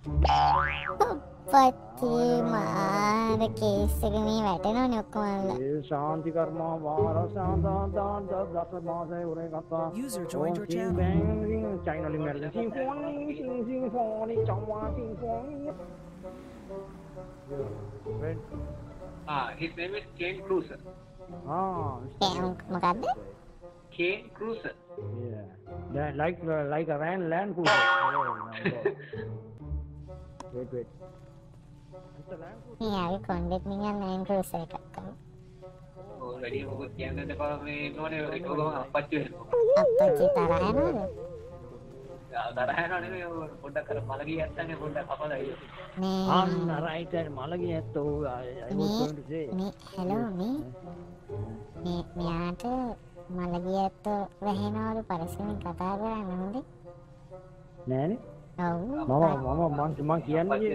පත්තිමාර case එක මේ වැටෙනවනේ ඔක්කොම අල්ල. ඒ ශාන්ති කර්මා වාර සාදාදාන දස මාසයේ උරේ කතා. User joined your channel. බැංගින් චයිනලි මැරෙන සිම්ෆෝනි චම්වා සිම්ෆෝනි. His name is Kane Cruiser. මොකද්ද? Kane Cruiser. Yeah. Like a land cruiser. Wait. මේ ආවේ කොණ්ඩෙත් මිනිහා නයින් ක්‍රූසර් එකක් කරා. වැඩි මොකද කියන්නේ දෙපා මේ නෝනේ ඒක ගම අපච්චි වෙනවා. අප්පච්චි තරහ යනවද? තරහ යනවා නෙමෙයි පොඩ්ඩක් අර මලගිය ඇත්තනේ පොඩ්ඩක් කපලා ඉන්නේ. අන්න රයිට් මලගිය ඇත්තෝ මේ හෙලෝ මේ මෙයාට මලගිය ඇත්තෝ වැහෙනවලු පරිස්සමෙන් කතා කරන්න හොඳේ. නෑනේ. ඔව්. මම කියන්නේ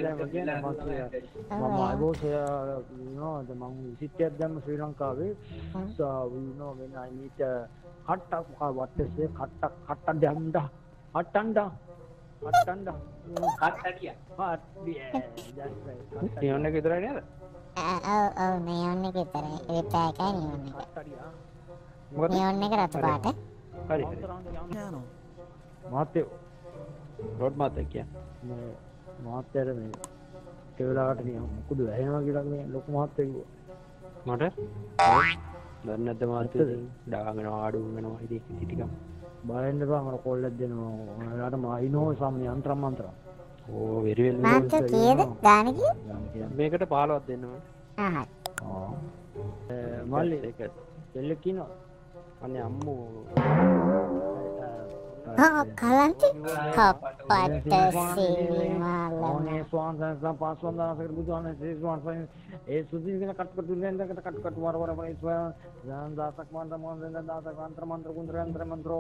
I was මම විසිටයක් දැම්ම ශ්‍රී ලංකාවේ. So when I meet what they say කට්ටඩ කට්ටඩිය. that's right. නියොන් එක විතරයි නේද? ඔව් නියොන් එක විතරයි. රිප්ලයි එකයි නියොන් එක. මොකද? නියොන් එක රතු පාට. හරි. Channel. මාතේ රෝඩ් මාතේ කියන්නේ. මේ මාතේර මේ කෙවලාට නියම මොකද වැහෙනවා කියලා මේ ලොකු මාතේ කිව්වා. මට? දන්නේ නැද්ද මාතේ? ඩාගෙන ආඩු වෙනවා ඉතින් ටිකක්. බලන්න බා මම කෝල් එකක් දෙනවා. ඔයාලට මයිනෝ සම් යන්ත්‍රම් මන්ත්‍ර. ඕ වෙරි වෙල් මාත් කීයද ගාන කීය? මේකට 15ක් දෙන්න මම. මල්ලි ඒක දෙල්ලක් කියනවා. අනේ අම්මෝ කලන්ති කප්පට සීමාල ඕනේ ස්වාන්සන් පාස්වන්දාසකට බුදුහාමේ ශ්‍රීස්වාන් ඒ සුදීගෙන කට්කට දුන්නේකට කට්කට වර මේ ස්වයන් දාන දාසක් මන්ත්‍ර මොන්දෙන් දාසක් මන්ත්‍ර කුන්ත්‍ර මන්ත්‍රෝ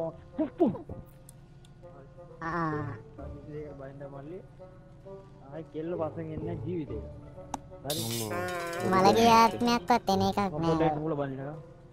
ඒක බයින්ද මල්ලි ආයි කෙල්ල වශයෙන් එන්නේ ජීවිතේ හරි මලගේ ආත්මයක්වත් එන එකක් නෑ පොඩ්ඩක් මුල බලන්න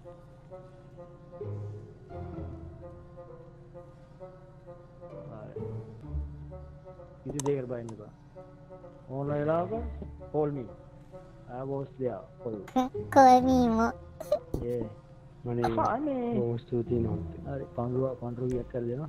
किसी देर बाय नहीं ऑन इलाका call me I was there call me mo ये මනේ බොහොම ස්තුතියි නෝත්. अरे 5 रुपया कर देना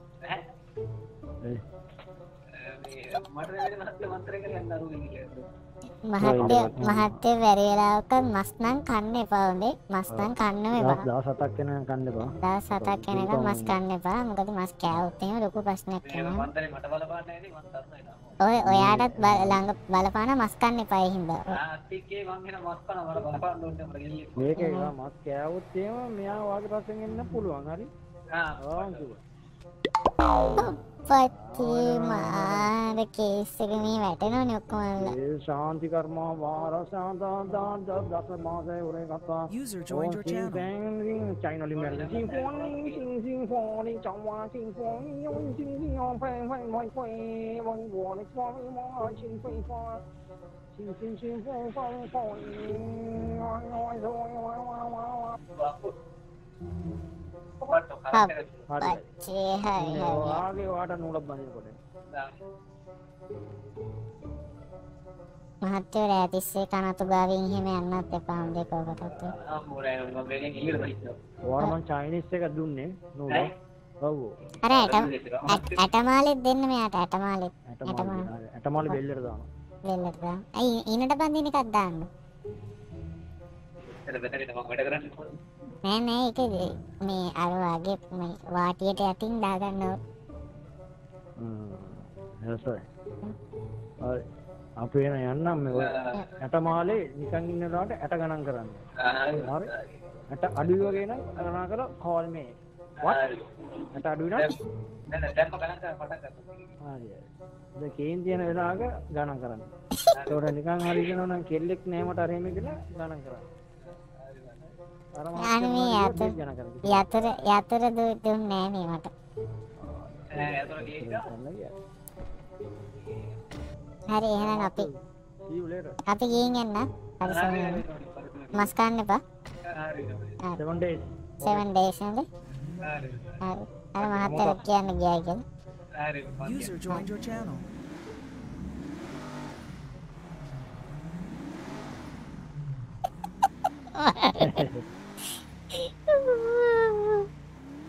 මට වෙන මන්ත්‍රය කරන්න අරුයි කියලා. මහත්ය බැරි වෙලාවක මස් නම් කන්න එපා හොඳේ. මස් නම් කන්නම එපා. දවස් 7ක් වෙනකන් කන්න එපා. දවස් 7ක් වෙනකන් මස් කන්න එපා. මොකද මස් කෑවොත් එහෙම ලොකු ප්‍රශ්නයක් වෙනවා. මන්ත්‍රේ මට බලපාන්නේ නැති මන් තරණයි තාම. ඔයාටත් ළඟ බලපාන මස් කන්න එපා ඒ හින්දා. ටිකේ මං එන මස් කන මට බලපාන්න ඕනේ මට ගෙල්ලේ. මේක මස් කෑවොත් එහෙම මෙයා වාගේ ප්‍රශ්නෙන් එන්න පුළුවන් හරි. පත්තිමාර කේස් එක මේ වැටෙනවනේ ඔක්කොම අල්ල. ඒ ශාන්ති කර්මා වාර සාදාදාන දස මාසයේ උරේ කතා. User joined your channel. බැංගින් චයිනලි මැරෙන සිම්ෆෝනි චම්වා සිම්ෆෝනි යොන් ෆැන් වයි වෝන ස්වාමි මෝ සිම්ෆෝනි පච්චේ හරි ආගේ වාට නූලක් බඳිනකොට මහත්තයෝ රැතිස්සේ කනතු ගාවින් එහෙම යන්නත් එපා හොඳේ කවකටත්. ඔයාලා මං චයිනීස් එක දුන්නේ නූල. ඔව්. අර ඇටමාලෙත් දෙන්න මෙයාට ඇටමාලෙත්. ඇටමාලෙ බෙල්ලට දානවා. බෙල්ලට දාන්න. අයි ඊනට බඳින එකක් දාන්න. නෑ ඒක මේ අර වගේ මේ වාටියට යටින් දාගන්න ඕන. හරි. අපි එන යන්නම් මේ ඇටමාලේ නිකන් ඉන්න දාට ඇට ගණන් කරන්න. හරි. ඇට අඩුයි වගේ නම් ගණන් කරලා කෝල් මේ. what? ඇට අඩුයි නම් නෑ දැම්ම ගණන් කරලා පටන් ගන්න. හරි. දැන් කේන් තියෙන වෙලාවක ගණන් කරන්න. ඒකට නිකන් හරි කියනවා නම් කෙල්ලෙක් නෑ මට අර එහෙම කියලා ගණන් කරන්න. අනේ යතර දුන්නේ නෑ මේ මට. හරි එහෙනම් අපි ගිහින් යන්න. හරි මස් කන්න එපා. 7 days. 7 days නේද? හරි. අර මහත්තයා කියන්න ගියා කියලා. User joined your channel.